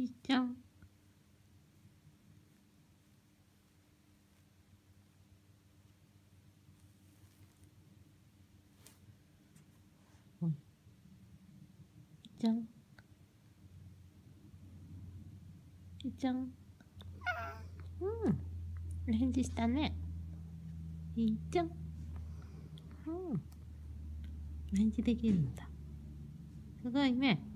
いちゃん。おい。いっちゃん。いっちゃん。うん。返事したね。いっちゃん。うん。返事できるんだ。すごいね。